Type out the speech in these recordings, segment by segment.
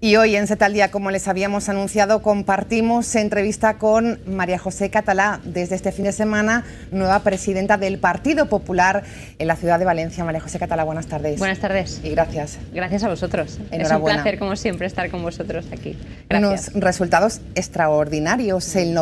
Y hoy en Z al Día, como les habíamos anunciado, compartimos entrevista con María José Catalá, desde este fin de semana, nueva presidenta del Partido Popular en la ciudad de Valencia. María José Catalá, buenas tardes. Buenas tardes. Y gracias. Gracias a vosotros. Es un placer, como siempre, estar con vosotros aquí. Gracias. Unos resultados extraordinarios, el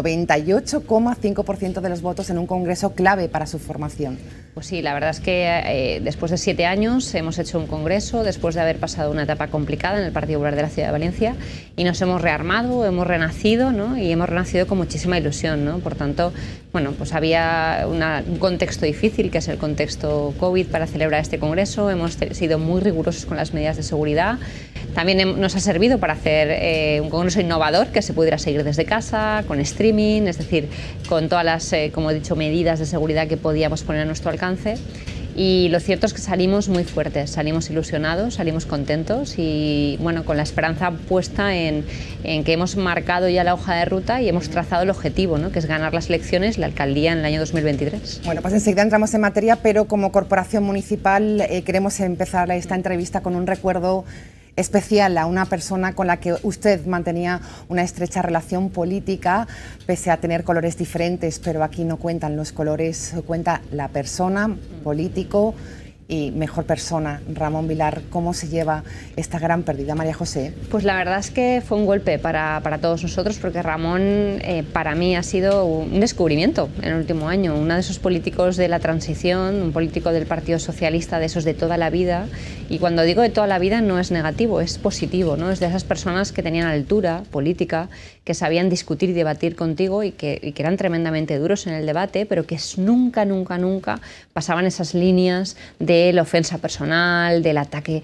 98,5% de los votos en un congreso clave para su formación. Pues sí, la verdad es que después de 7 años hemos hecho un congreso, después de haber pasado una etapa complicada en el Partido Popular de la ciudad de Valencia, y nos hemos rearmado, hemos renacido, ¿no? Y hemos renacido con muchísima ilusión, ¿no? Por tanto, bueno, pues había un contexto difícil, que es el contexto COVID, para celebrar este congreso. Hemos sido muy rigurosos con las medidas de seguridad. También nos ha servido para hacer un congreso innovador, que se pudiera seguir desde casa, con streaming, es decir, con todas las, como he dicho, medidas de seguridad que podíamos poner a nuestro alcance. Y lo cierto es que salimos muy fuertes, salimos ilusionados, salimos contentos y bueno, con la esperanza puesta en que hemos marcado ya la hoja de ruta y hemos trazado el objetivo, ¿no? Que es ganar las elecciones, la alcaldía en el año 2023. Bueno, pues enseguida entramos en materia, pero como corporación municipal queremos empezar esta entrevista con un recuerdo especial a una persona con la que usted mantenía una estrecha relación política, pese a tener colores diferentes, pero aquí no cuentan los colores, cuenta la persona, político y mejor persona, Ramón Vilar. ¿Cómo se lleva esta gran pérdida, María José? Pues la verdad es que fue un golpe para todos nosotros, porque Ramón para mí ha sido un descubrimiento en el último año, uno de esos políticos de la transición, un político del Partido Socialista, de esos de toda la vida. Y cuando digo de toda la vida no es negativo, es positivo, ¿no? Es de esas personas que tenían altura política, que sabían discutir y debatir contigo y que eran tremendamente duros en el debate, pero que nunca pasaban esas líneas de la ofensa personal, del ataque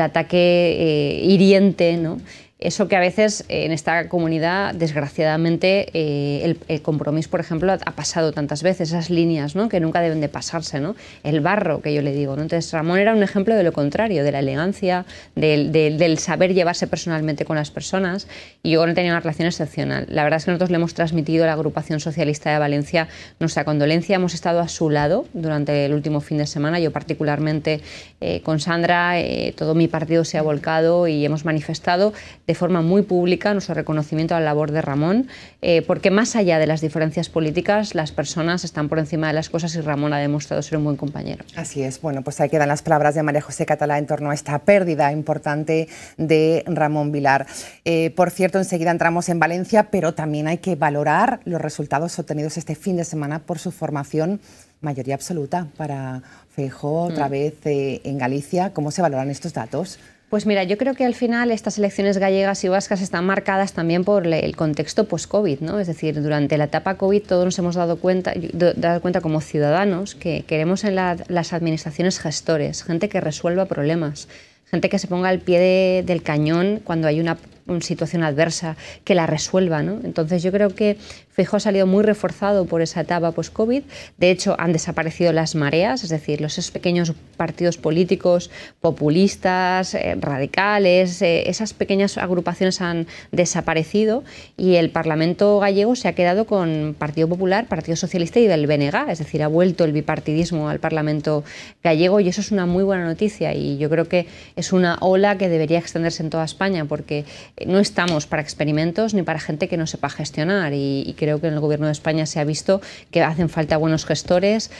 hiriente, ¿no? Eso que a veces en esta comunidad, desgraciadamente, el Compromís, por ejemplo, ha pasado tantas veces, esas líneas, ¿no? Que nunca deben de pasarse, ¿no? El barro, que yo le digo, ¿no? Entonces Ramón era un ejemplo de lo contrario, de la elegancia, del saber llevarse personalmente con las personas, y yo tenía una relación excepcional. La verdad es que nosotros le hemos transmitido a la Agrupación Socialista de Valencia nuestra condolencia, hemos estado a su lado durante el último fin de semana, yo particularmente con Sandra, todo mi partido se ha volcado y hemos manifestado de forma muy pública nuestro reconocimiento a la labor de Ramón, porque más allá de las diferencias políticas, las personas están por encima de las cosas y Ramón ha demostrado ser un buen compañero. Así es. Bueno, pues ahí quedan las palabras de María José Catalá en torno a esta pérdida importante de Ramón Vilar. Por cierto, enseguida entramos en Valencia, pero también hay que valorar los resultados obtenidos este fin de semana por su formación. Mayoría absoluta para Feijóo, otra vez en Galicia. ¿Cómo se valoran estos datos? Pues mira, yo creo que al final estas elecciones gallegas y vascas están marcadas también por el contexto post-COVID, ¿no? Es decir, durante la etapa COVID todos nos hemos dado cuenta como ciudadanos que queremos en las administraciones gestores, gente que resuelva problemas, gente que se ponga al pie del cañón cuando hay una situación adversa, que la resuelva, ¿no? Entonces yo creo que Feijóo ha salido muy reforzado por esa etapa post-COVID. De hecho, han desaparecido las mareas, es decir, esos pequeños partidos políticos populistas, radicales, esas pequeñas agrupaciones han desaparecido y el Parlamento gallego se ha quedado con Partido Popular, Partido Socialista y del BNG, es decir, ha vuelto el bipartidismo al Parlamento gallego y eso es una muy buena noticia y yo creo que es una ola que debería extenderse en toda España porque no estamos para experimentos ni para gente que no sepa gestionar y creo que en el Gobierno de España se ha visto que hacen falta buenos gestores.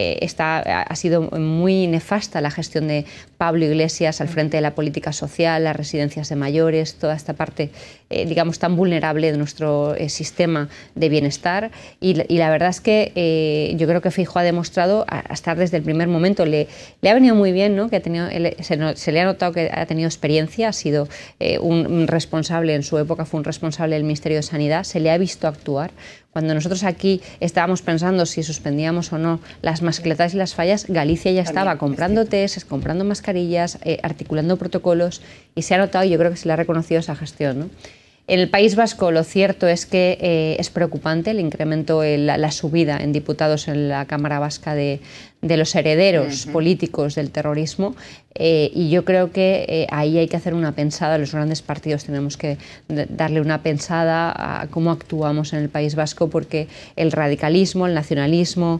Ha sido muy nefasta la gestión de Pablo Iglesias al frente de la política social, las residencias de mayores, toda esta parte, digamos, tan vulnerable de nuestro sistema de bienestar y la verdad es que yo creo que Feijóo ha demostrado a estar desde el primer momento. Le ha venido muy bien, ¿no? Que se le ha notado que ha tenido experiencia, ha sido un responsable, en su época fue un responsable del Ministerio de Sanidad, se le ha visto actuar. Cuando nosotros aquí estábamos pensando si suspendíamos o no las mascletas y las fallas, Galicia ya estaba comprando tests, comprando mascarillas, articulando protocolos y se ha notado y yo creo que se le ha reconocido esa gestión, ¿no? En el País Vasco lo cierto es que es preocupante el incremento, la subida en diputados en la Cámara Vasca de de los herederos políticos del terrorismo, y yo creo que ahí hay que hacer una pensada. Los grandes partidos tenemos que darle una pensada a cómo actuamos en el País Vasco, porque el radicalismo, el nacionalismo,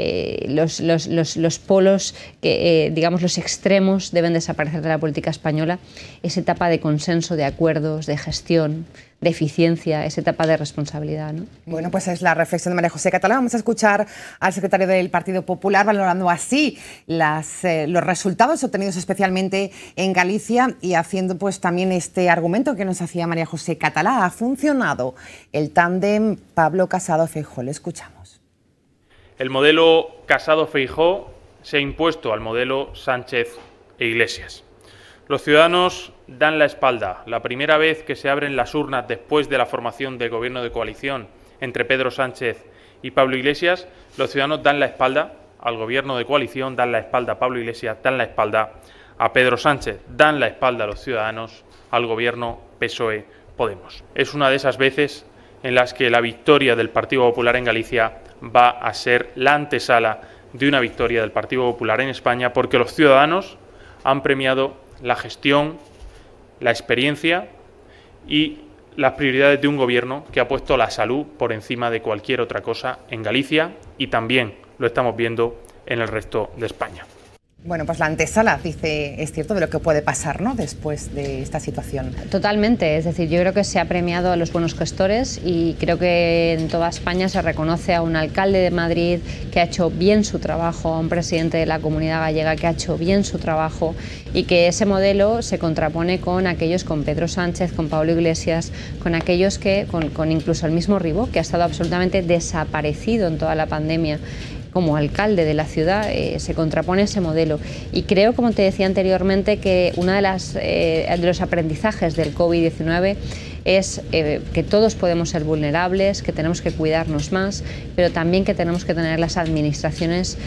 los polos, digamos los extremos, deben desaparecer de la política española. Esa etapa de consenso, de acuerdos, de gestión, de eficiencia, esa etapa de responsabilidad, ¿no? Bueno, pues es la reflexión de María José Catalá. Vamos a escuchar al secretario del Partido Popular valorando así los resultados obtenidos especialmente en Galicia y haciendo pues también este argumento que nos hacía María José Catalá. Ha funcionado el tándem Pablo Casado-Feijóo. Le escuchamos. El modelo Casado-Feijóo se ha impuesto al modelo Sánchez e Iglesias. Los ciudadanos dan la espalda. La primera vez que se abren las urnas después de la formación del gobierno de coalición entre Pedro Sánchez y Pablo Iglesias, los ciudadanos dan la espalda al gobierno de coalición, dan la espalda a Pablo Iglesias, dan la espalda a Pedro Sánchez, dan la espalda a los ciudadanos al gobierno PSOE-Podemos. Es una de esas veces en las que la victoria del Partido Popular en Galicia va a ser la antesala de una victoria del Partido Popular en España, porque los ciudadanos han premiado la gestión, la experiencia y las prioridades de un gobierno que ha puesto la salud por encima de cualquier otra cosa en Galicia, y también lo estamos viendo en el resto de España. Bueno, pues la antesala, dice, es cierto, de lo que puede pasar, ¿no?, después de esta situación. Totalmente, es decir, yo creo que se ha premiado a los buenos gestores y creo que en toda España se reconoce a un alcalde de Madrid que ha hecho bien su trabajo, a un presidente de la Comunidad Gallega que ha hecho bien su trabajo, y que ese modelo se contrapone con aquellos, con Pedro Sánchez, con Pablo Iglesias, con aquellos que, con incluso el mismo Ribó, que ha estado absolutamente desaparecido en toda la pandemia como alcalde de la ciudad. Se contrapone ese modelo. Y creo, como te decía anteriormente, que uno de los aprendizajes del COVID-19 es que todos podemos ser vulnerables, que tenemos que cuidarnos más, pero también que tenemos que tener las administraciones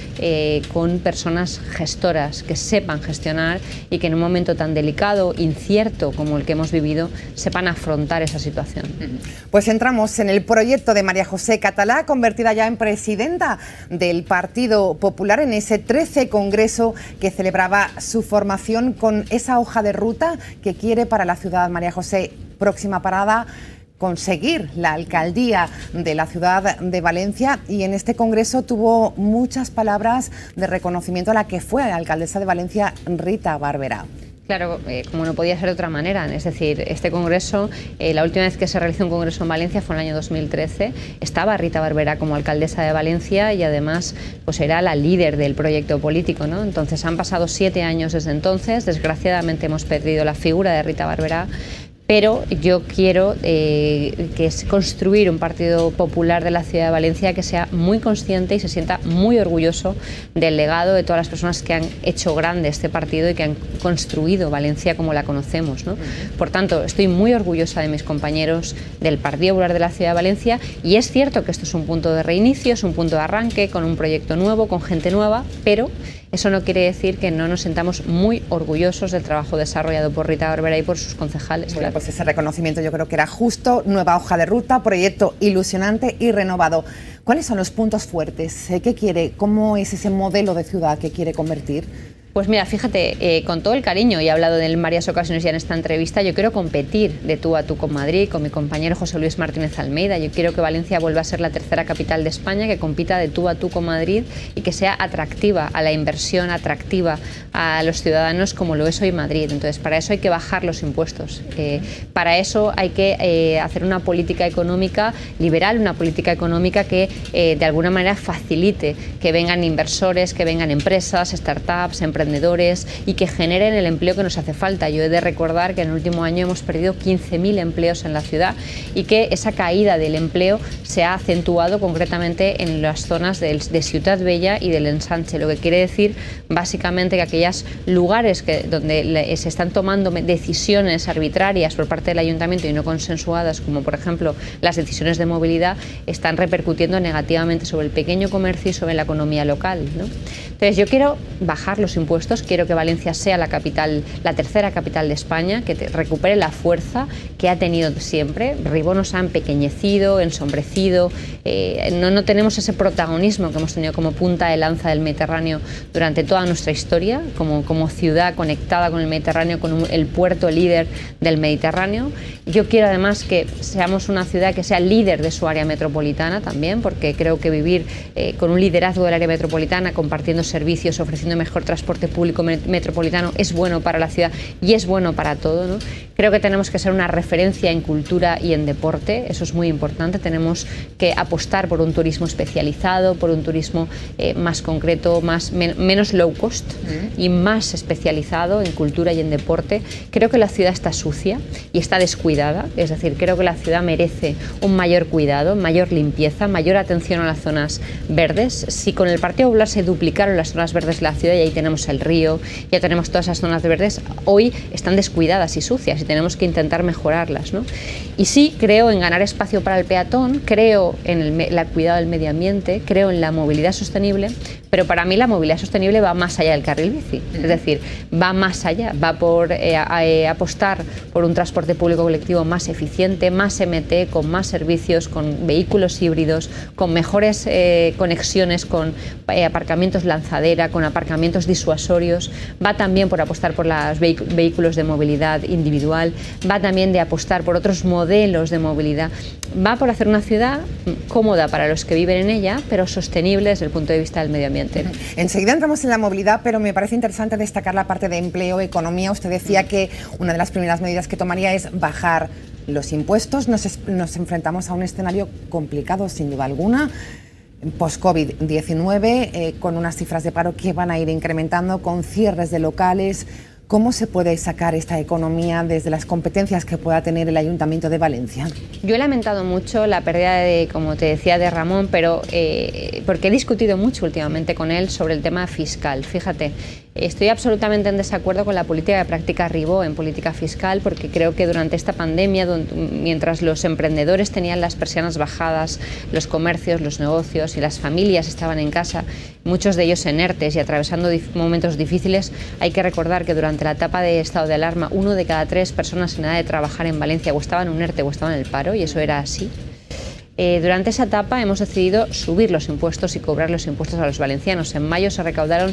con personas gestoras, que sepan gestionar y que en un momento tan delicado, incierto como el que hemos vivido, sepan afrontar esa situación. Pues entramos en el proyecto de María José Catalá, convertida ya en presidenta del Partido Popular, en ese 13 Congreso que celebraba su formación, con esa hoja de ruta que quiere para la ciudad. María José, próxima parada, conseguir la alcaldía de la ciudad de Valencia, y en este congreso tuvo muchas palabras de reconocimiento a la que fue alcaldesa de Valencia, Rita Barberá. Claro, como no podía ser de otra manera, es decir, este congreso, la última vez que se realizó un congreso en Valencia fue en el año 2013, estaba Rita Barberá como alcaldesa de Valencia y además pues era la líder del proyecto político, ¿no? Entonces han pasado 7 años desde entonces, desgraciadamente hemos perdido la figura de Rita Barberá, pero yo quiero que es construir un Partido Popular de la ciudad de Valencia que sea muy consciente y se sienta muy orgulloso del legado de todas las personas que han hecho grande este partido y que han construido Valencia como la conocemos, ¿no? Por tanto, estoy muy orgullosa de mis compañeros del Partido Popular de la ciudad de Valencia, y es cierto que esto es un punto de reinicio, es un punto de arranque, con un proyecto nuevo, con gente nueva, pero eso no quiere decir que no nos sentamos muy orgullosos del trabajo desarrollado por Rita Barberá y por sus concejales. Bueno, pues ese reconocimiento yo creo que era justo. Nueva hoja de ruta, proyecto ilusionante y renovado. ¿Cuáles son los puntos fuertes? ¿Qué quiere? ¿Cómo es ese modelo de ciudad que quiere convertir? Pues mira, fíjate, con todo el cariño, y he hablado de él en varias ocasiones ya en esta entrevista, yo quiero competir de tú a tú con Madrid, con mi compañero José Luis Martínez Almeida. Yo quiero que Valencia vuelva a ser la tercera capital de España, que compita de tú a tú con Madrid y que sea atractiva a la inversión, atractiva a los ciudadanos como lo es hoy Madrid. Entonces, para eso hay que bajar los impuestos. Para eso hay que hacer una política económica liberal, una política económica que de alguna manera facilite que vengan inversores, que vengan empresas, startups, emprendedores, y que generen el empleo que nos hace falta. Yo he de recordar que en el último año hemos perdido 15.000 empleos en la ciudad, y que esa caída del empleo se ha acentuado concretamente en las zonas de Ciutat Bella y del Ensanche, lo que quiere decir básicamente que aquellos lugares donde se están tomando decisiones arbitrarias por parte del ayuntamiento y no consensuadas, como por ejemplo las decisiones de movilidad, están repercutiendo negativamente sobre el pequeño comercio y sobre la economía local, ¿no? Entonces yo quiero bajar los impuestos impuestos, quiero que Valencia sea la capital, la tercera capital de España, que recupere la fuerza que ha tenido siempre. Ribó nos ha empequeñecido, ensombrecido, no tenemos ese protagonismo que hemos tenido como punta de lanza del Mediterráneo durante toda nuestra historia, como ciudad conectada con el Mediterráneo, con el puerto líder del Mediterráneo. Yo quiero además que seamos una ciudad que sea líder de su área metropolitana también, porque creo que vivir con un liderazgo del área metropolitana, compartiendo servicios, ofreciendo mejor transporte público metropolitano, es bueno para la ciudad y es bueno para todo, ¿no? Creo que tenemos que ser una referencia en cultura y en deporte, eso es muy importante. Tenemos que apostar por un turismo especializado, por un turismo más concreto, menos low cost y más especializado en cultura y en deporte. Creo que la ciudad está sucia y está descuidada, es decir, creo que la ciudad merece un mayor cuidado, mayor limpieza, mayor atención a las zonas verdes. Si con el Partido Popular se duplicaron las zonas verdes de la ciudad, y ahí tenemos el río, ya tenemos todas esas zonas verdes, hoy están descuidadas y sucias y tenemos que intentar mejorarlas, ¿no? Y sí, creo en ganar espacio para el peatón, creo en el cuidado del medio ambiente, creo en la movilidad sostenible, pero para mí la movilidad sostenible va más allá del carril bici, es decir, va más allá, va por apostar por un transporte público colectivo más eficiente, más MT, con más servicios, con vehículos híbridos, con mejores conexiones, con aparcamientos lanzadera, con aparcamientos disuasorios, va también por apostar por los vehículos de movilidad individual, va también de apostar por otros modelos de movilidad, va por hacer una ciudad cómoda para los que viven en ella, pero sostenible desde el punto de vista del medio ambiente. Enseguida entramos en la movilidad, pero me parece interesante destacar la parte de empleo, economía. Usted decía que una de las primeras medidas que tomaría es bajar los impuestos. Nos enfrentamos a un escenario complicado, sin duda alguna, post-COVID-19, con unas cifras de paro que van a ir incrementando, con cierres de locales. ¿Cómo se puede sacar esta economía desde las competencias que pueda tener el Ayuntamiento de Valencia? Yo he lamentado mucho la pérdida como te decía, de Ramón, pero porque he discutido mucho últimamente con él sobre el tema fiscal. Fíjate, estoy absolutamente en desacuerdo con la política que practica Ribó en política fiscal, porque creo que durante esta pandemia, mientras los emprendedores tenían las persianas bajadas, los comercios, los negocios y las familias estaban en casa, muchos de ellos en ERTES y atravesando momentos difíciles, hay que recordar que durante la etapa de estado de alarma, 1 de cada 3 personas en edad de trabajar en Valencia o estaban en un ERTE o estaban en el paro, y eso era así. Durante esa etapa hemos decidido subir los impuestos y cobrar los impuestos a los valencianos. En mayo se recaudaron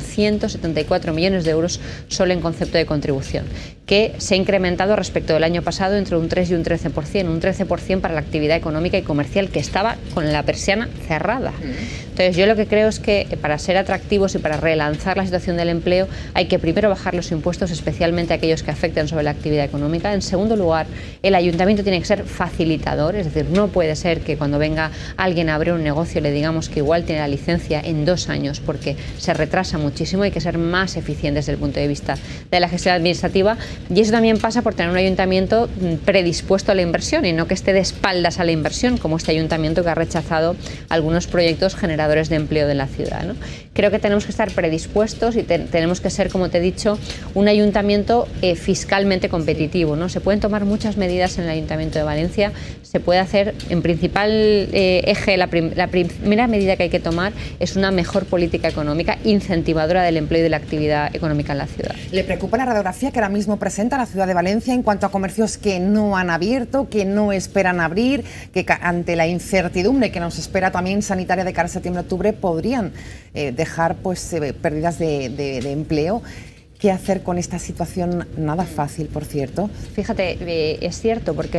174 millones de euros solo en concepto de contribución, que se ha incrementado respecto del año pasado entre un 3 y un 13%, un 13% para la actividad económica y comercial que estaba con la persiana cerrada. Entonces yo lo que creo es que para ser atractivos y para relanzar la situación del empleo hay que primero bajar los impuestos, especialmente aquellos que afecten sobre la actividad económica. En segundo lugar, el ayuntamiento tiene que ser facilitador, es decir, no puede ser que cuando venga alguien a abrir un negocio le digamos que igual tiene la licencia en 2 años, porque se retrasa muchísimo. Hay que ser más eficientes desde el punto de vista de la gestión administrativa, y eso también pasa por tener un ayuntamiento predispuesto a la inversión y no que esté de espaldas a la inversión, como este ayuntamiento que ha rechazado algunos proyectos generadores de empleo de la ciudad, ¿no? Creo que tenemos que estar predispuestos y tenemos que ser, como te he dicho, un ayuntamiento fiscalmente competitivo, ¿no? Se pueden tomar muchas medidas en el Ayuntamiento de Valencia. Se puede hacer, en principal eje, la primera medida que hay que tomar es una mejor política económica incentivadora del empleo y de la actividad económica en la ciudad. ¿Le preocupa la radiografía que ahora mismo presenta la ciudad de Valencia en cuanto a comercios que no han abierto, que no esperan abrir, que ante la incertidumbre que nos espera también sanitaria de cara a septiembre-octubre podrían dejar pérdidas de empleo? ¿Qué hacer con esta situación? Nada fácil, por cierto. Fíjate, es cierto, porque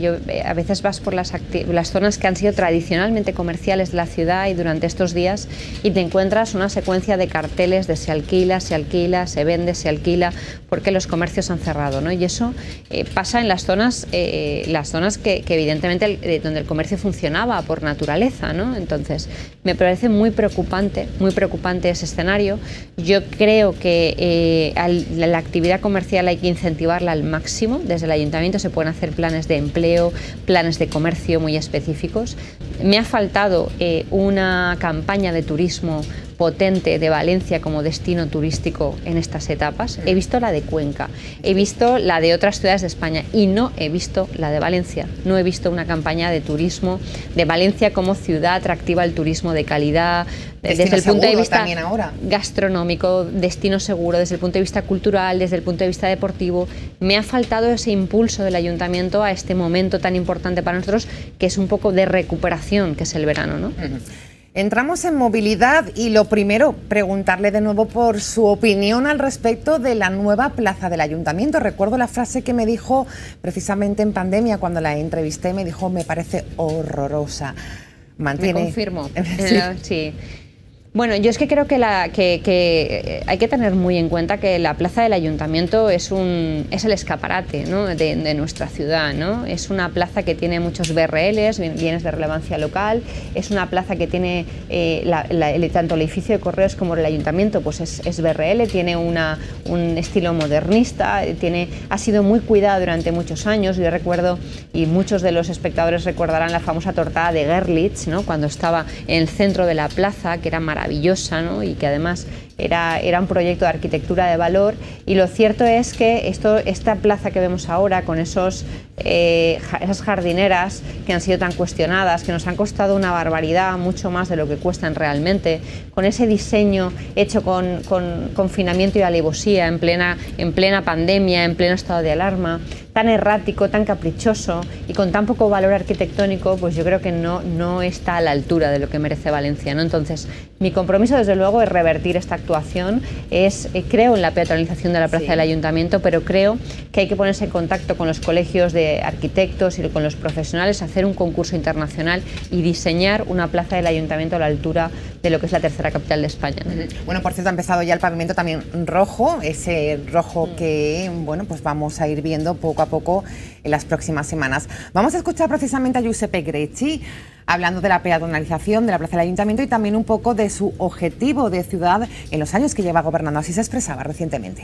a veces vas por las zonas que han sido tradicionalmente comerciales de la ciudad y durante estos días y te encuentras una secuencia de carteles de se alquila, se vende, se alquila, porque los comercios han cerrado, ¿no? Y eso pasa en las zonas que evidentemente donde el comercio funcionaba por naturaleza, ¿no? Entonces, me parece muy preocupante ese escenario. Yo creo que la actividad comercial hay que incentivarla al máximo. Desde el ayuntamiento se pueden hacer planes de empleo, planes de comercio muy específicos. Me ha faltado una campaña de turismo potente de Valencia como destino turístico en estas etapas. He visto la de Cuenca, he visto la de otras ciudades de España y no he visto la de Valencia. No he visto una campaña de turismo de Valencia como ciudad atractiva al turismo de calidad, desde el punto de vista gastronómico, destino seguro, desde el punto de vista cultural, desde el punto de vista deportivo. Me ha faltado ese impulso del ayuntamiento a este momento tan importante para nosotros, que es un poco de recuperación, que es el verano, ¿no? Entramos en movilidad y lo primero, preguntarle de nuevo por su opinión al respecto de la nueva plaza del ayuntamiento. Recuerdo la frase que me dijo precisamente en pandemia cuando la entrevisté, me dijo: me parece horrorosa. ¿Mantiene? Me confirmo. Sí. Bueno, yo es que creo que hay que tener muy en cuenta que la plaza del ayuntamiento es el escaparate, ¿no?, de nuestra ciudad, ¿no? Es una plaza que tiene muchos BRLs, bienes de relevancia local, es una plaza que tiene tanto el edificio de correos como el ayuntamiento, pues es BRL, tiene un estilo modernista, ha sido muy cuidada durante muchos años. Yo recuerdo, y muchos de los espectadores recordarán, la famosa tortada de Gerlitz, ¿no?, cuando estaba en el centro de la plaza, que era maravillosa, ¿no?, y que además era un proyecto de arquitectura de valor. Y lo cierto es que esta plaza que vemos ahora, con esas jardineras que han sido tan cuestionadas, que nos han costado una barbaridad, mucho más de lo que cuestan realmente, con ese diseño hecho con confinamiento y alevosía en plena pandemia, en pleno estado de alarma, tan errático, tan caprichoso y con tan poco valor arquitectónico, pues yo creo que no está a la altura de lo que merece Valencia, ¿no? Entonces, mi compromiso, desde luego, es revertir esta actuación. Creo en la peatonalización de la plaza del ayuntamiento, pero creo que hay que ponerse en contacto con los colegios de arquitectos y con los profesionales, hacer un concurso internacional y diseñar una plaza del ayuntamiento a la altura de lo que es la tercera capital de España, ¿no? Bueno, por cierto, ha empezado ya el pavimento también rojo, ese rojo que, bueno, pues vamos a ir viendo poco a poco en las próximas semanas. Vamos a escuchar precisamente a Giuseppe Grecci hablando de la peatonalización de la plaza del ayuntamiento y también un poco de su objetivo de ciudad en los años que lleva gobernando. Así se expresaba recientemente.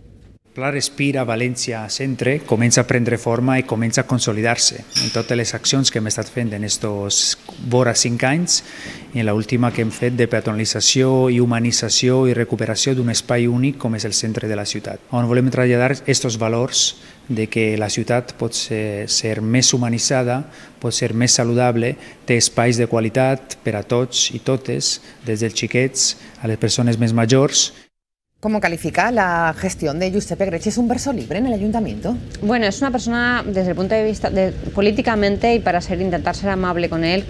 La Respira València Centre comença a prendre forma i comença a consolidar-se en totes les accions que hem estat fent en estos vora 5 anys, i en l'última que hem fet de peatonalització i humanització i recuperació d'un espai únic com és el centre de la ciutat, on volem traslladar estos valors de que la ciutat pot ser més humanitzada, pot ser més saludable, té espais de qualitat per a tots i totes, des dels xiquets a les persones més majors. ¿Cómo califica la gestión de Giuseppe Grecci? ¿Es un verso libre en el ayuntamiento? Bueno, es una persona, desde el punto de vista políticamente, y para intentar ser amable con él,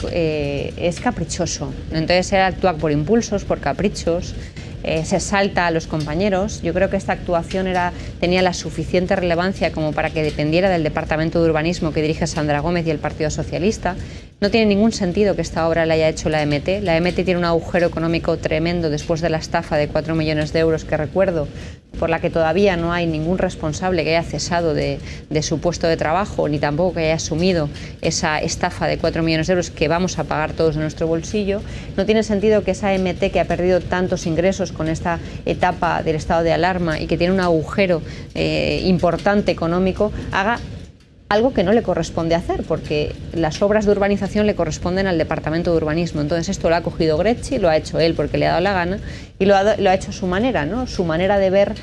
es caprichoso. Entonces él actúa por impulsos, por caprichos, se salta a los compañeros. Yo creo que esta actuación tenía la suficiente relevancia como para que dependiera del Departamento de Urbanismo que dirige Sandra Gómez y el Partido Socialista. No tiene ningún sentido que esta obra la haya hecho la EMT. La EMT tiene un agujero económico tremendo después de la estafa de 4 millones de euros que recuerdo, por la que todavía no hay ningún responsable que haya cesado de su puesto de trabajo, ni tampoco que haya asumido esa estafa de 4 millones de euros que vamos a pagar todos de nuestro bolsillo. No tiene sentido que esa EMT, que ha perdido tantos ingresos con esta etapa del estado de alarma y que tiene un agujero importante económico, haga algo que no le corresponde hacer, porque las obras de urbanización le corresponden al Departamento de Urbanismo. Entonces esto lo ha cogido Grecci, lo ha hecho él porque le ha dado la gana y lo ha hecho a su manera, ¿no? Su manera de ver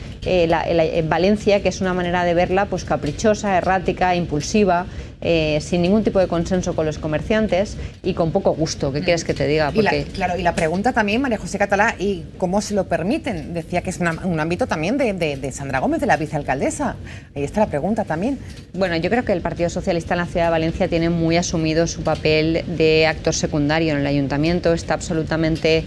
Valencia, que es una manera de verla pues caprichosa, errática, impulsiva, sin ningún tipo de consenso con los comerciantes y con poco gusto. ¿Qué quieres que te diga? Porque... Y la pregunta también, María José Catalá, ¿y cómo se lo permiten? Decía que es un ámbito también de Sandra Gómez, de la vicealcaldesa. Ahí está la pregunta también. Bueno, yo creo que el Partido Socialista en la Ciudad de Valencia tiene muy asumido su papel de actor secundario en el ayuntamiento. Está absolutamente,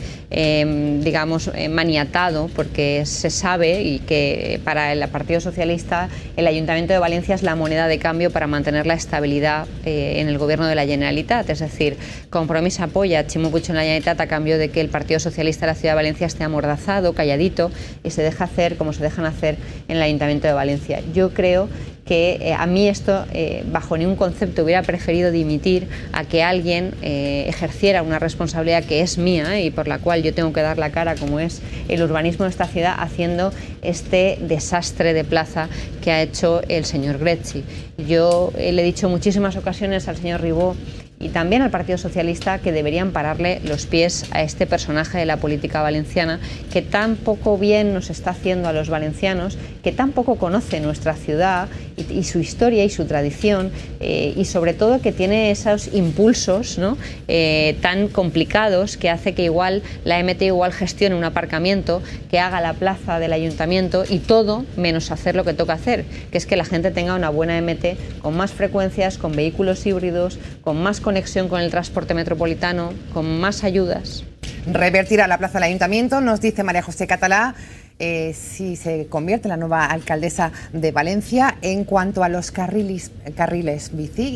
maniatado, porque se sabe y que para el Partido Socialista el Ayuntamiento de Valencia es la moneda de cambio para mantener la estabilidad en el gobierno de la Generalitat. Es decir, Compromís apoya a Ximo Puig en la Generalitat a cambio de que el Partido Socialista de la Ciudad de Valencia esté amordazado, calladito, y se deja hacer como se dejan hacer en el Ayuntamiento de Valencia. Yo creo que a mí esto, bajo ningún concepto, hubiera preferido dimitir a que alguien ejerciera una responsabilidad que es mía y por la cual yo tengo que dar la cara, como es el urbanismo de esta ciudad, haciendo este desastre de plaza que ha hecho el señor Grecci. Yo le he dicho en muchísimas ocasiones al señor Ribó y también al Partido Socialista, que deberían pararle los pies a este personaje de la política valenciana, que tan poco bien nos está haciendo a los valencianos, que tan poco conoce nuestra ciudad y su historia y su tradición, y sobre todo que tiene esos impulsos, ¿no?, tan complicados, que hace que igual la MT igual gestione un aparcamiento, que haga la plaza del ayuntamiento y todo menos hacer lo que toca hacer, que es que la gente tenga una buena MT con más frecuencias, con vehículos híbridos, con más conexión con el transporte metropolitano, con más ayudas. Revertirá la plaza del ayuntamiento, nos dice María José Catalá, si se convierte en la nueva alcaldesa de Valencia. En cuanto a los carriles bici,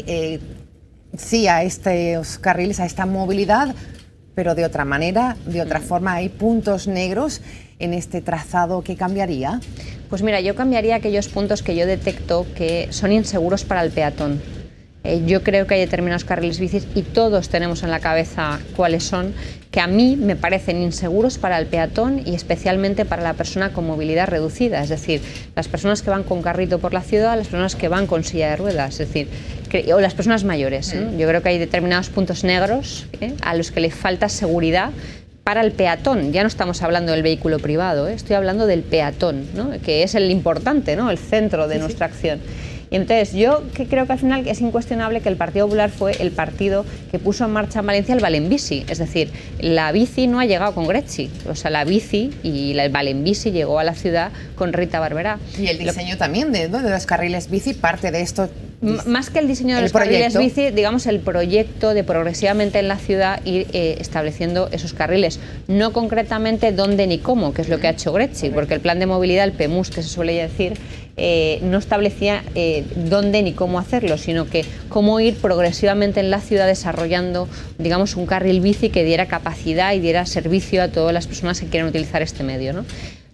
sí a estos carriles, a esta movilidad, pero de otra manera, de otra forma. Hay puntos negros en este trazado que cambiaría. Pues mira, yo cambiaría aquellos puntos que yo detecto que son inseguros para el peatón. Yo creo que hay determinados carriles bicis, y todos tenemos en la cabeza cuáles son, que a mí me parecen inseguros para el peatón y especialmente para la persona con movilidad reducida, es decir, las personas que van con carrito por la ciudad, las personas que van con silla de ruedas, es decir, o las personas mayores, ¿no? Yo creo que hay determinados puntos negros a los que le falta seguridad para el peatón. Ya no estamos hablando del vehículo privado, estoy hablando del peatón, ¿no?, que es el importante, ¿no?, el centro de nuestra acción. Y entonces yo creo que al final es incuestionable que el Partido Popular fue el partido que puso en marcha en Valencia el Valenbici, es decir, la bici no ha llegado con Gretxi, o sea, la bici y el Valenbici llegó a la ciudad con Rita Barberá. Y el diseño también de los carriles bici, parte de esto. Más que el diseño de los carriles bici, digamos el proyecto de progresivamente en la ciudad ir estableciendo esos carriles, no concretamente dónde ni cómo, que es lo que ha hecho Gretxi, porque el plan de movilidad, el PEMUS, que se suele decir, no establecía dónde ni cómo hacerlo, sino que cómo ir progresivamente en la ciudad desarrollando, digamos, un carril bici que diera capacidad y diera servicio a todas las personas que quieren utilizar este medio, ¿no?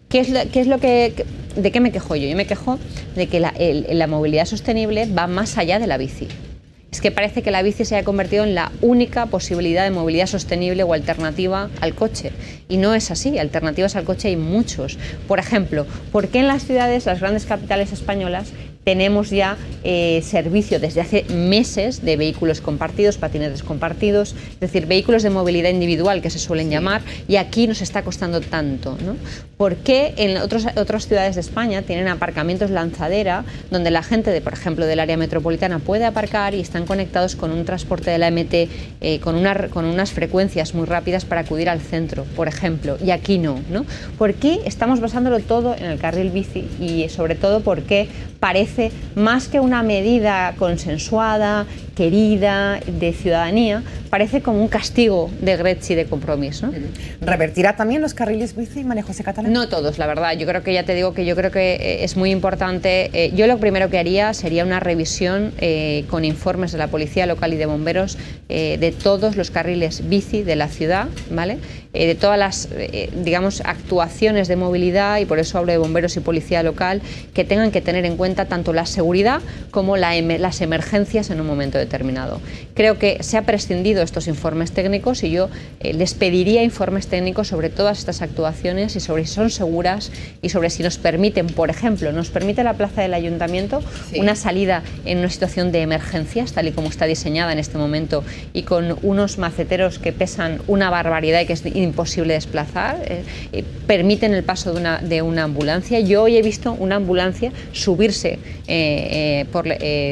¿De qué me quejo yo? Yo me quejo de que la movilidad sostenible va más allá de la bici. Es que parece que la bici se haya convertido en la única posibilidad de movilidad sostenible o alternativa al coche. Y no es así, alternativas al coche hay muchos. Por ejemplo, ¿por qué en las ciudades, las grandes capitales españolas, tenemos ya servicio desde hace meses de vehículos compartidos, patinetes compartidos, es decir, vehículos de movilidad individual que se suelen llamar, y aquí nos está costando tanto, ¿no? ¿Por qué en otras ciudades de España tienen aparcamientos lanzadera donde la gente, por ejemplo, del área metropolitana puede aparcar y están conectados con un transporte de la MT con unas frecuencias muy rápidas para acudir al centro, por ejemplo, y aquí no, ¿no? ¿Por qué estamos basándolo todo en el carril bici? Y sobre todo, ¿por qué parece más que una medida consensuada, querida, de ciudadanía, parece como un castigo de Gretxi de Compromís, ¿no? ¿Revertirá también los carriles bici, María José Catalá? No todos, la verdad. Yo creo que ya te digo que yo creo que es muy importante. Yo lo primero que haría sería una revisión con informes de la Policía Local y de Bomberos de todos los carriles bici de la ciudad, ¿vale? De todas las, digamos, actuaciones de movilidad, y por eso hablo de bomberos y policía local, que tengan que tener en cuenta tanto la seguridad como las emergencias en un momento determinado. Creo que se ha prescindido estos informes técnicos y yo les pediría informes técnicos sobre todas estas actuaciones y sobre si son seguras y sobre si nos permiten, por ejemplo, nos permite la plaza del ayuntamiento una salida en una situación de emergencias, tal y como está diseñada en este momento, y con unos maceteros que pesan una barbaridad y que es imposible desplazar, permiten el paso de una ambulancia. Yo hoy he visto una ambulancia subirse por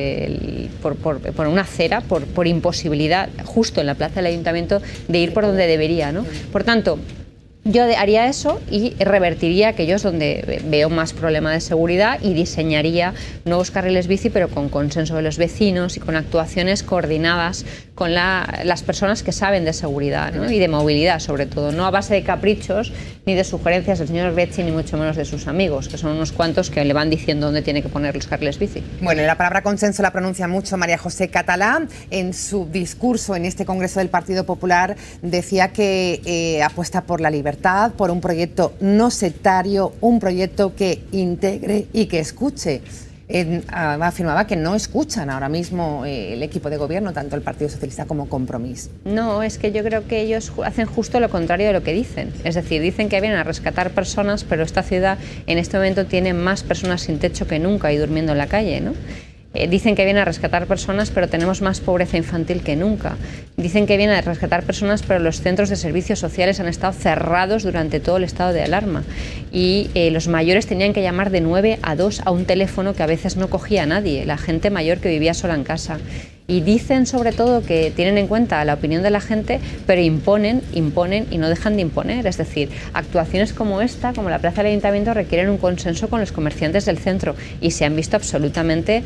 una acera por imposibilidad justo en la plaza del ayuntamiento de ir por donde debería, ¿no? Por tanto, yo haría eso y revertiría aquellos donde veo más problema de seguridad y diseñaría nuevos carriles bici, pero con consenso de los vecinos y con actuaciones coordinadas con las personas que saben de seguridad, ¿no? Y de movilidad, sobre todo, no a base de caprichos ni de sugerencias del señor Gretxi, ni mucho menos de sus amigos, que son unos cuantos que le van diciendo dónde tiene que poner los carriles bici. Bueno, la palabra consenso la pronuncia mucho María José Catalá. En su discurso en este Congreso del Partido Popular decía que apuesta por la libertad, por un proyecto no sectario, un proyecto que integre y que escuche. Afirmaba que no escuchan ahora mismo el equipo de gobierno, tanto el Partido Socialista como Compromís. No, es que yo creo que ellos hacen justo lo contrario de lo que dicen. Es decir, dicen que vienen a rescatar personas, pero esta ciudad en este momento tiene más personas sin techo que nunca y durmiendo en la calle, ¿no? Dicen que viene a rescatar personas, pero tenemos más pobreza infantil que nunca. Dicen que viene a rescatar personas, pero los centros de servicios sociales han estado cerrados durante todo el estado de alarma. Y los mayores tenían que llamar de 9 a 2 a un teléfono que a veces no cogía a nadie, la gente mayor que vivía sola en casa. Y dicen sobre todo que tienen en cuenta la opinión de la gente, pero imponen y no dejan de imponer. Es decir, actuaciones como esta, como la Plaza del Ayuntamiento, requieren un consenso con los comerciantes del centro y se han visto absolutamente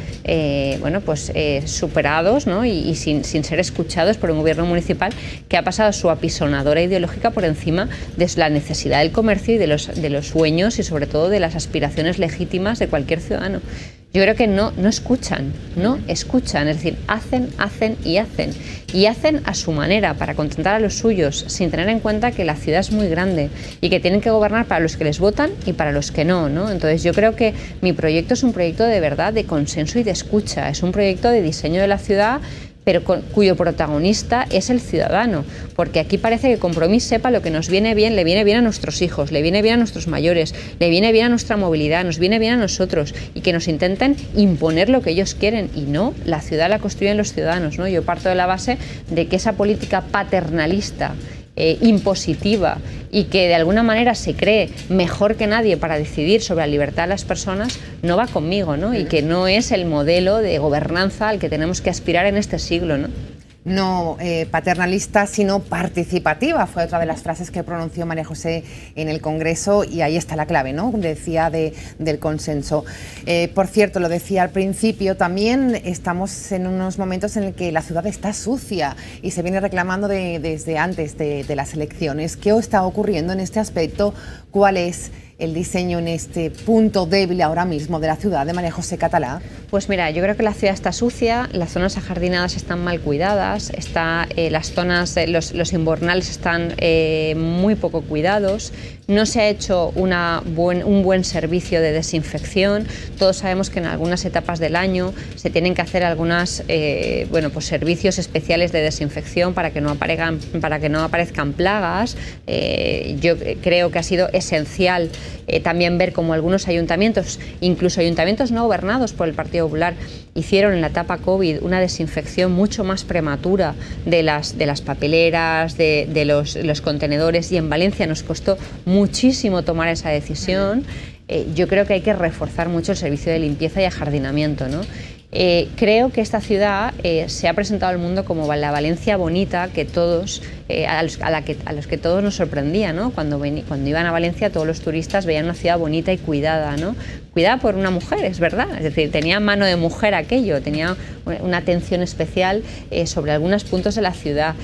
superados, ¿no? y sin ser escuchados por un gobierno municipal que ha pasado su apisonadora ideológica por encima de la necesidad del comercio y de los sueños y sobre todo de las aspiraciones legítimas de cualquier ciudadano. Yo creo que no escuchan, es decir, hacen y hacen a su manera para contentar a los suyos, sin tener en cuenta que la ciudad es muy grande y que tienen que gobernar para los que les votan y para los que no. Entonces yo creo que mi proyecto es un proyecto de verdad de consenso y de escucha, es un proyecto de diseño de la ciudad, pero cuyo protagonista es el ciudadano, porque aquí parece que Compromís sepa lo que nos viene bien, le viene bien a nuestros hijos, le viene bien a nuestros mayores, le viene bien a nuestra movilidad, nos viene bien a nosotros, y que nos intenten imponer lo que ellos quieren, y no, la ciudad la construyen los ciudadanos, ¿no? Yo parto de la base de que esa política paternalista, impositiva, y que de alguna manera se cree mejor que nadie para decidir sobre la libertad de las personas, no va conmigo, ¿no? Y que no es el modelo de gobernanza al que tenemos que aspirar en este siglo, ¿no? No paternalista, sino participativa, fue otra de las frases que pronunció María José en el Congreso, y ahí está la clave, ¿no? Decía del consenso. Por cierto, lo decía al principio, también estamos en unos momentos en el que la ciudad está sucia y se viene reclamando desde antes de las elecciones. ¿Qué está ocurriendo en este aspecto? ¿Cuál es el diseño en este punto débil ahora mismo de la ciudad de María José Catalá? Pues mira, yo creo que la ciudad está sucia, las zonas ajardinadas están mal cuidadas, las zonas, los invernales están muy poco cuidados, no se ha hecho un buen servicio de desinfección. Todos sabemos que en algunas etapas del año se tienen que hacer algunos servicios especiales de desinfección para que no aparezcan plagas. Yo creo que ha sido esencial también ver cómo algunos ayuntamientos, incluso ayuntamientos no gobernados por el Partido Popular, hicieron en la etapa COVID una desinfección mucho más prematura de las papeleras, de los contenedores, y en Valencia nos costó muchísimo tomar esa decisión. Yo creo que hay que reforzar mucho el servicio de limpieza y ajardinamiento, ¿no? Creo que esta ciudad se ha presentado al mundo como la Valencia bonita que todos, a los que todos nos sorprendía, ¿no? Cuando iban a Valencia, todos los turistas veían una ciudad bonita y cuidada, ¿no? Cuidada por una mujer, es verdad, es decir, tenía mano de mujer aquello, tenía una atención especial sobre algunos puntos de la ciudad.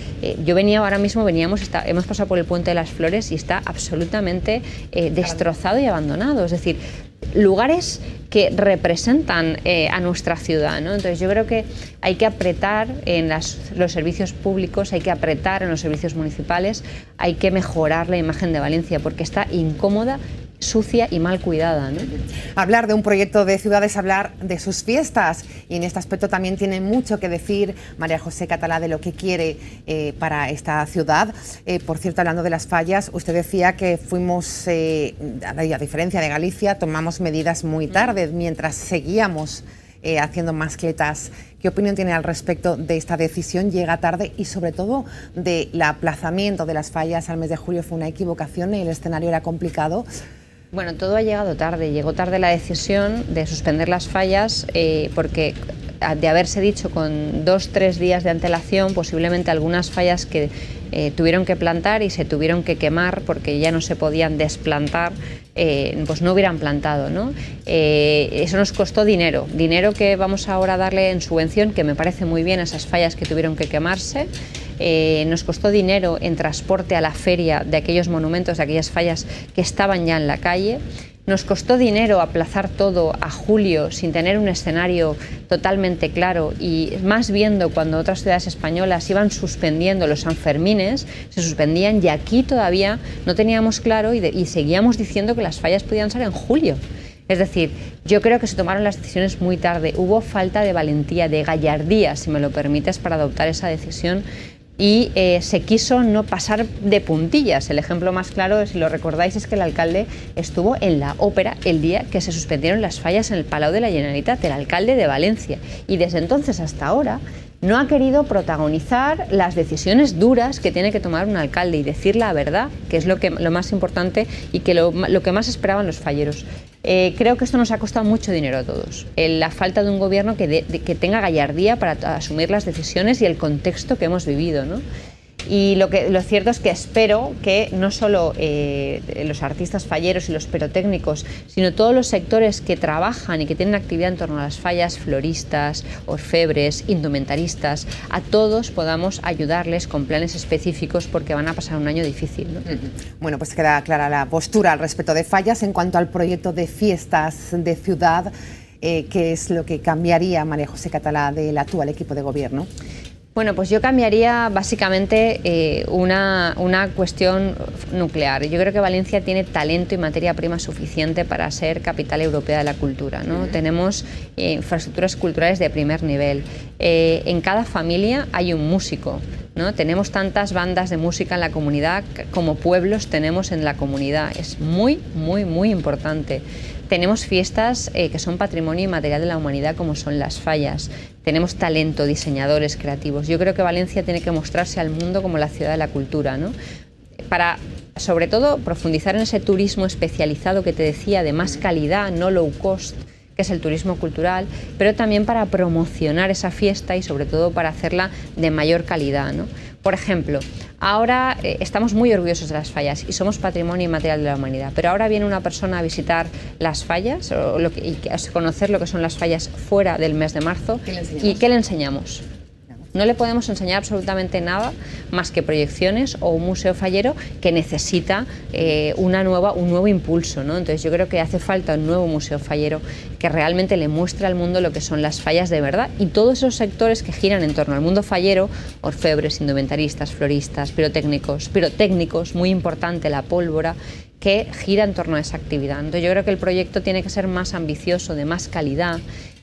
Hemos pasado por el Puente de las Flores y está absolutamente destrozado y abandonado, es decir, lugares que representan a nuestra ciudad, ¿no? Entonces yo creo que hay que apretar en los servicios públicos, hay que apretar en los servicios municipales, hay que mejorar la imagen de Valencia porque está incómoda, sucia y mal cuidada, ¿no? Hablar de un proyecto de ciudad es hablar de sus fiestas, y en este aspecto también tiene mucho que decir María José Catalá de lo que quiere para esta ciudad. Por cierto, hablando de las fallas, usted decía que fuimos, a diferencia de Galicia, tomamos medidas muy tarde, mientras seguíamos haciendo mascletas. ¿Qué opinión tiene al respecto de esta decisión? Llega tarde, y sobre todo del aplazamiento de las fallas al mes de julio. Fue una equivocación y el escenario era complicado. Bueno, todo ha llegado tarde. Llegó tarde la decisión de suspender las fallas porque de haberse dicho con 2-3 días de antelación, posiblemente algunas fallas que tuvieron que plantar y se tuvieron que quemar porque ya no se podían desplantar, pues no hubieran plantado, ¿no? Eso nos costó dinero que vamos ahora a darle en subvención, que me parece muy bien, esas fallas que tuvieron que quemarse. Nos costó dinero en transporte a la feria de aquellos monumentos, de aquellas fallas que estaban ya en la calle. Nos costó dinero aplazar todo a julio sin tener un escenario totalmente claro, y más viendo cuando otras ciudades españolas iban suspendiendo los Sanfermines, se suspendían, y aquí todavía no teníamos claro y seguíamos diciendo que las fallas podían ser en julio. Es decir, yo creo que se tomaron las decisiones muy tarde, hubo falta de valentía, de gallardía, si me lo permites, para adoptar esa decisión. y se quiso no pasar de puntillas. El ejemplo más claro, si lo recordáis, es que el alcalde estuvo en la ópera el día que se suspendieron las fallas en el Palau de la Generalitat, el alcalde de Valencia, y desde entonces hasta ahora no ha querido protagonizar las decisiones duras que tiene que tomar un alcalde y decir la verdad, que es lo más importante y que lo que más esperaban los falleros. Creo que esto nos ha costado mucho dinero a todos. La falta de un gobierno que tenga gallardía para asumir las decisiones y el contexto que hemos vivido, ¿no? Y lo cierto es que espero que no solo los artistas falleros y los pirotécnicos, sino todos los sectores que trabajan y que tienen actividad en torno a las fallas, floristas, orfebres, indumentaristas, a todos podamos ayudarles con planes específicos porque van a pasar un año difícil, ¿no? Bueno, pues queda clara la postura al respecto de fallas. En cuanto al proyecto de fiestas de ciudad, ¿qué es lo que cambiaría, María José Català, del actual equipo de gobierno? Bueno, pues yo cambiaría básicamente una cuestión nuclear. Yo creo que Valencia tiene talento y materia prima suficiente para ser capital europea de la cultura, ¿no? Tenemos infraestructuras culturales de primer nivel. En cada familia hay un músico, ¿no? Tenemos tantas bandas de música en la comunidad como pueblos tenemos en la comunidad. Es muy, muy, muy importante. Tenemos fiestas que son patrimonio inmaterial de la humanidad, como son las fallas. Tenemos talento, diseñadores, creativos. Yo creo que Valencia tiene que mostrarse al mundo como la ciudad de la cultura, ¿no? Para, sobre todo, profundizar en ese turismo especializado que te decía, de más calidad, no low cost, que es el turismo cultural, pero también para promocionar esa fiesta y, sobre todo, para hacerla de mayor calidad, ¿no? Por ejemplo, ahora estamos muy orgullosos de las fallas y somos patrimonio inmaterial de la humanidad, pero ahora viene una persona a visitar las fallas y a conocer lo que son las fallas fuera del mes de marzo. ¿Y qué le enseñamos? No le podemos enseñar absolutamente nada más que proyecciones o un museo fallero que necesita un nuevo impulso, ¿no? Entonces yo creo que hace falta un nuevo museo fallero que realmente le muestre al mundo lo que son las fallas de verdad y todos esos sectores que giran en torno al mundo fallero, orfebres, indumentaristas, floristas, pirotécnicos, muy importante la pólvora, que gira en torno a esa actividad. Entonces yo creo que el proyecto tiene que ser más ambicioso, de más calidad.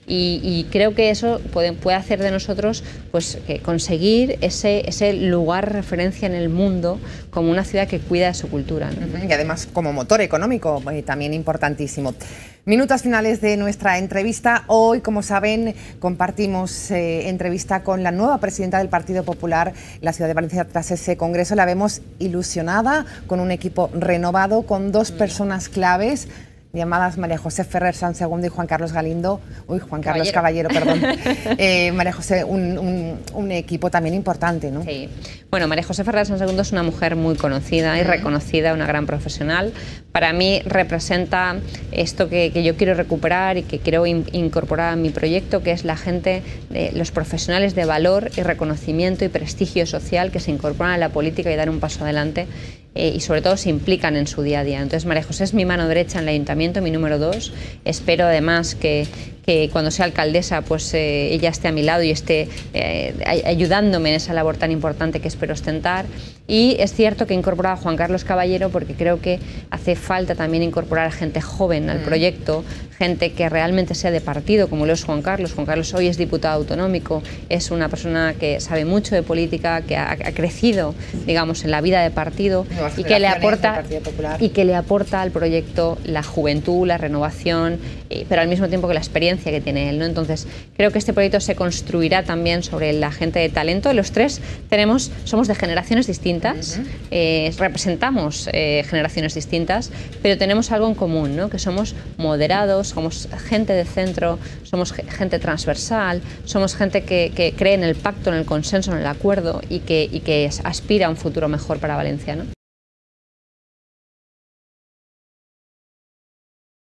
Y creo que eso puede hacer de nosotros pues, conseguir ese lugar referencia en el mundo como una ciudad que cuida de su cultura, ¿no? Y además como motor económico también importantísimo. Minutos finales de nuestra entrevista. Hoy, como saben, compartimos entrevista con la nueva presidenta del Partido Popular en la ciudad de Valencia tras ese congreso. La vemos ilusionada, con un equipo renovado, con dos personas claves, llamadas María José Ferrer Sanz II y Juan Carlos Caballero, perdón. María José, un equipo también importante, ¿no? Sí. Bueno, María José Ferrer Sanz II es una mujer muy conocida y reconocida, una gran profesional. Para mí representa esto que yo quiero recuperar y que quiero incorporar a mi proyecto, que es la gente, los profesionales de valor y reconocimiento y prestigio social que se incorporan a la política y dan un paso adelante y sobre todo se implican en su día a día. Entonces María José es mi mano derecha en el ayuntamiento, mi número 2. Espero además que cuando sea alcaldesa pues ella esté a mi lado y esté ayudándome en esa labor tan importante que espero ostentar. Y es cierto que he incorporado a Juan Carlos Caballero porque creo que hace falta también incorporar a gente joven al proyecto, gente que realmente sea de partido, como lo es Juan Carlos. Juan Carlos hoy es diputado autonómico, es una persona que sabe mucho de política, que ha crecido, digamos, en la vida de partido y que le aporta al proyecto la juventud, la renovación, pero al mismo tiempo que la experiencia que tiene él, ¿no? Entonces, creo que este proyecto se construirá también sobre la gente de talento. Los tres somos de generaciones distintas, representamos generaciones distintas, pero tenemos algo en común, ¿no? Que somos moderados, somos gente de centro, somos gente transversal, somos gente que cree en el pacto, en el consenso, en el acuerdo y que aspira a un futuro mejor para Valencia, ¿no?